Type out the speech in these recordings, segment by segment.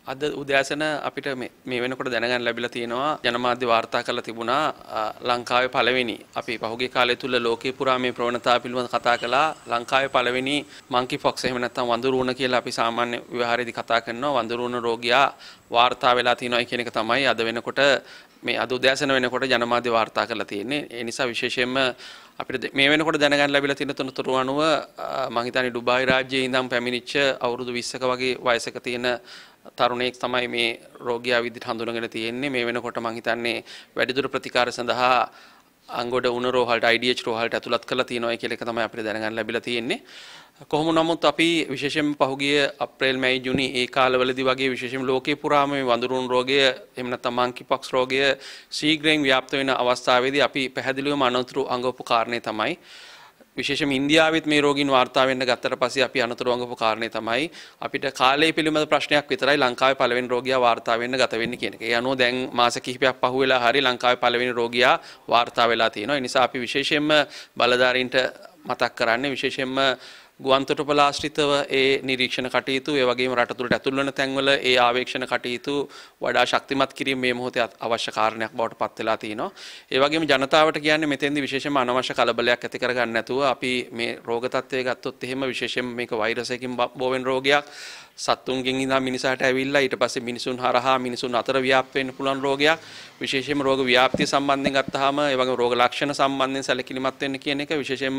අද උදෑසන අපිට මේ වෙනකොට දැනගන්න ලැබිලා තියෙනවා ජනමාධ්‍ය වාර්තා කරලා තිබුණා ලංකාවේ පළවෙනි අපි පහුගිය කාලය තුල ලෝකේ පුරා මේ ප්‍රවණතාව පිළිබඳව කතා කළා ලංකාවේ පළවෙනි මංකි පොක්ස් එහෙම නැත්නම් වඳුරුණ කියලා අපි සාමාන්‍ය ව්‍යවහාරයේදී කතා කරනවා වඳුරුණ රෝගියා වාර්තා වෙලා තියෙනවා කියන එක තමයි අද වෙනකොට මේ අද උදෑසන වෙනකොට ජනමාධ්‍ය වාර්තා කරලා තියෙන්නේ ඒ නිසා විශේෂයෙන්ම අපිට මේ වෙනකොට දැනගන්න ලැබිලා තියෙන තොරතුරු අනුව මම හිතන්නේ ඩුබායි රාජ්‍යයේ ඉඳන් පැමිණිච්ච අවුරුදු 20ක වගේ වයසක තියෙන තරුණයෙක් තමයි මේ රෝගියා විදිහට හඳුනගෙන තියෙන්නේ මේ වෙනකොට මම හිතන්නේ වැඩිදුර ප්‍රතිකාර සඳහා අංගොඩ උණ රෝහලට IDH රෝහලට ඇතුළත් කරලා තියෙනවා කියලා එක තමයි අපිට දැනගන්න ලැබිලා තියෙන්නේ කොහොම නමුත් අපි විශේෂයෙන්ම පහුගිය අප්‍රේල් මැයි ජූනි ඒ කාලවලදී වගේ විශේෂයෙන්ම ලෝකේ පුරාම මේ වඳුරුන් රෝගය එහෙම නැත්නම් මංකි පොක්ස් රෝගය ශීඝ්‍රයෙන් ව්‍යාප්ත වෙන අවස්ථාවේදී අපි පැහැදිලිවම අනතුරු අංගවපු කාරණේ තමයි විශේෂයෙන්ම ඉන්දියාවෙත් මේ රෝගීන් වාර්තා වෙන්න ගත්තට පස්සේ අපි අනතුරු අංගවපු කාරණේ තමයි අපිට කාලය පිළිබඳ ප්‍රශ්නයක් විතරයි ලංකාවේ පළවෙනි රෝගියා වාර්තා වෙන්න ගත වෙන්නේ කියන එක. ඒ අනුව දැන් මාස කිහිපයක් පහුවෙලා හරි ලංකාවේ පළවෙනි රෝගියා වාර්තා වෙලා තියෙනවා. ඒ නිසා අපි විශේෂයෙන්ම බලධාරීන්ට මතක් කරන්නේ විශේෂයෙන්ම ගුවන්තොටුපළ ආශ්‍රිතව ඒ නිරීක්ෂණ කටයුතු ඒ වගේම රට තුළට ඇතුල් වෙන තැන්වල ඒ ආවේක්ෂණ කටයුතු වඩා ශක්තිමත් කිරීම මේ මොහොතේ අවශ්‍ය කාරණයක් බවට පත් වෙලා තිනවා. ඒ වගේම ජනතාවට කියන්නේ මෙතෙන්දී විශේෂයෙන්ම අනවශ්‍ය කලබලයක් ඇති කරගන්න නැතුව අපි මේ රෝග තත්ත්වය ගත්තොත් එහෙම විශේෂයෙන්ම මේක වෛරස් එකකින් බෝ වෙන රෝගයක් සත්තුන්ගෙන් ඉඳන් මිනිසාට ඇවිල්ලා ඊට පස්සේ මිනිසුන් හරහා මිනිසුන් අතර ව්‍යාප්ත වෙන්න පුළුවන් රෝගයක් විශේෂයෙන්ම රෝග ව්‍යාප්තිය සම්බන්ධයෙන් ගත්තාම ඒ වගේම රෝග ලක්ෂණ සම්බන්ධයෙන් සැලකිලිමත් වෙන්න කියන එක විශේෂයෙන්ම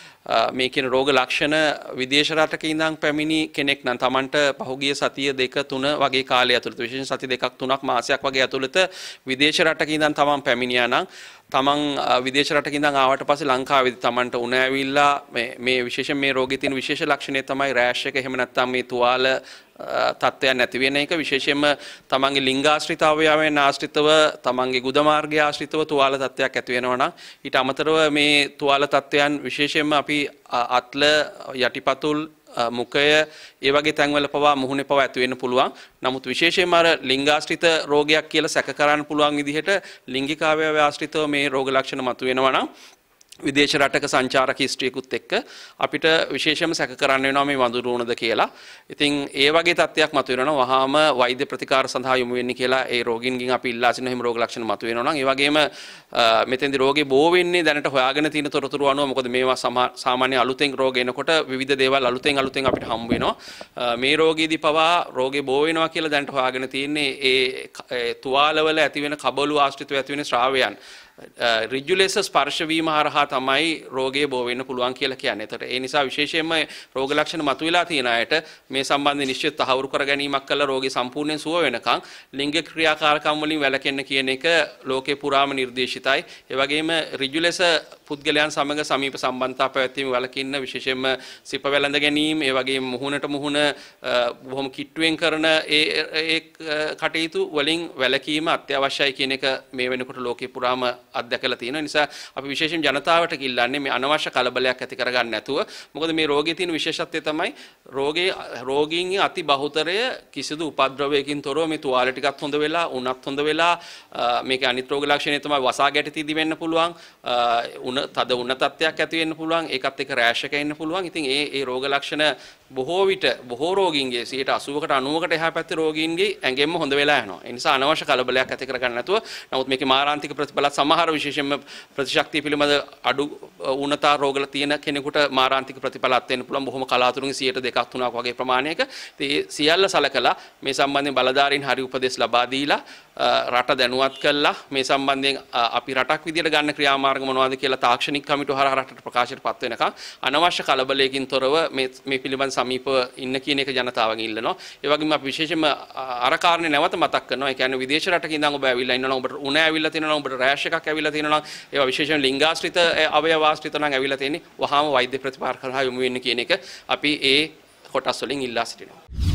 මේ කියන රෝග ලක්ෂණ විදේශ රටක ඉඳන් පැමිණි කෙනෙක් නම් Tamanට පහුගිය සතිය 2-3 වගේ කාලය ඇතුළත විශේෂයෙන් සති 2-3ක් මාසයක් වගේ ඇතුළත විදේශ රටක ඉඳන් Taman පැමිණියා නම් තමන් විදේශ රටක ඉඳන් ආවට පස්සේ ලංකාවේදී තමන්ට උණ ඇවිල්ලා මේ විශේෂයෙන් මේ රෝගයේ තියෙන විශේෂ ලක්ෂණය තමයි රෑෂ් එක එහෙම නැත්නම් මේ තුවාල තත්ත්වයක් නැති වෙන එක විශේෂයෙන්ම තමන්ගේ ලිංගාශ්‍රිත අවයවයන් ආශ්‍රිතව තමන්ගේ ගුද මාර්ගය ආශ්‍රිතව තුවාල තත්ත්වයක් ඇති වෙනවා නම් ඊට අමතරව මේ තුවාල තත්ත්වයන් විශේෂයෙන්ම අපි අත්ල යටිපතුල් මුඛය ඒ වගේ තැන්වල පවා මුහුණේ පවා ඇති වෙන්න පුළුවන්. නමුත් විශේෂයෙන්ම අර ලිංගාශ්‍රිත රෝගයක් කියලා සැක කරන්න පුළුවන් විදිහට ලිංගික අවයව ආශ්‍රිතව මේ රෝග ලක්ෂණ මතුවෙනවා නම් විදේශ රටක සංචාරක හිස්ටරියකුත් එක්ක අපිට විශේෂයෙන්ම සැක කරන්න වෙනවා මේ වඳුරුණද කියලා. ඉතින් ඒ වගේ තත්ත්වයක් මතුවෙනවා වහාම වෛද්‍ය ප්‍රතිකාර සඳහා යොමු වෙන්න කියලා ඒ රෝගීන්ගෙන් අපි ඉල්ලා සිටින හැම රෝග ලක්ෂණ මතුවෙනවා නම් ඒ වගේම මෙතෙන්දී රෝගේ බෝ වෙන්නේ දැනට හොයාගෙන තියෙන තොරතුරු අනුව මොකද මේවා සාමාන්‍ය අලුතෙන් රෝග එනකොට විවිධ දේවල් අලුතෙන් අපිට හම්බ වෙනවා. මේ රෝගීදී පවා රෝගේ බෝ වෙනවා කියලා දැනට හොයාගෙන තියෙන්නේ ඒ තුවාලවල ඇති වෙන කබළු ආශ්‍රිතව ඇති වෙන ශ්‍රාවයන් ඍජු ලෙස ස්පර්ශ වීම හරහා තමයි රෝගය බෝ වෙන්න පුළුවන් කියලා කියන්නේ. ඒතර ඒ නිසා විශේෂයෙන්ම රෝග ලක්ෂණ මතුවලා තියෙන අයට මේ සම්බන්ධ නිශ්චිත තහවුරු කර ගැනීමක් කළා රෝගී සම්පූර්ණයෙන් සුව වෙනකන් ලිංගික ක්‍රියාකාරකම් වලින් වැළකෙන්න කියන එක ලෝකේ පුරාම නිර්දේශිතයි. ඒ වගේම ඍජු ලෙස පුද්ගලයන් සමග සමීප සම්බන්ධතා පැවැත්වීම වළකින්න විශේෂයෙන්ම සිප වැළඳ ගැනීම ඒ වගේම මුහුණට මුහුණ බොහොම කිට්ටුවෙන් කරන ඒ කටයුතු වලින් වැළකීම අත්‍යවශ්‍යයි කියන එක මේ වෙනකොට ලෝකේ පුරාම අත්දැකලා තියෙන නිසා අපි විශේෂයෙන් ජනතාවට කිල්ලන්නේ මේ අනවශ්‍ය කලබලයක් ඇති කරගන්න නැතුව මොකද මේ රෝගයේ තියෙන විශේෂත්වය තමයි රෝගීන්ගේ අති බහුතරය කිසිදු උපද්‍රවයකින් තොරව මේ තුවාල ටිකත් හොඳ වෙලා උණත් හොඳ වෙලා මේකේ අනිත් රෝග ලක්ෂණය තමයි වසා ගැටතිදි වෙන්න පුළුවන් තද උණ තත්ත්වයක් ඇති වෙන්න පුළුවන් ඒකත් එක්ක රෑෂ් එක එන්න පුළුවන් ඉතින් ඒ රෝග ලක්ෂණ බොහෝ විට බොහෝ රෝගීන්ගේ 80%කට 90%කට එහා පැත්තේ රෝගීන්ගේ ඇඟෙන්ම හොඳ වෙලා යනවා ඒ නිසා අනවශ්‍ය කලබලයක් ඇති කරගන්න නැතුව නමුත් මේකේ මාරාන්තික ප්‍රතිඵලත් සමහර විශේෂයෙන්ම ප්‍රතිශක්තිය පිළිබඳ අඩු උණතා රෝගල තියෙන කෙනෙකුට මාරාන්තික ප්‍රතිඵලත් වෙන්න පුළුවන් බොහොම කලාතුරකින් 2%-3% වගේ ප්‍රමාණයක ඉතින් සියල්ල සලකලා මේ සම්බන්ධයෙන් බලධාරීන් හරි උපදෙස් ලබා දීලා රට දැනුවත් කළා මේ සම්බන්ධයෙන් අපි රටක් විදියට ගන්න ක්‍රියාමාර්ග මොනවද කියලා තාක්ෂණික කමිටුව හරහා රටට ප්‍රකාශයටපත් වෙනකන් අනවශ්‍ය කලබලයකින් තොරව මේ පිළිබඳ සමීපව ඉන්න කියන එක ජනතාවගෙන් ඉල්ලනවා. ඒ වගේම අපි විශේෂයෙන්ම අර කාරණේ නැවත මතක් කරනවා. ඒ කියන්නේ විදේශ රටක ඉඳන් ඔබ ඇවිල්ලා ඉන්නවා නම් ඔබට උණ ඇවිල්ලා තියෙනවා නම් ඔබට රෑෂ් එකක් ඇවිල්ලා තියෙනවා නම් ඒවා විශේෂයෙන් ලිංගාශ්‍රිත අවයව ආශ්‍රිත නම් ඇවිල්ලා තියෙන්නේ වහාම වෛද්‍ය ප්‍රතිකාර කරා යොමු වෙන්න කියන එක අපි ඒ කොටස් වලින් ඉල්ලා සිටිනවා.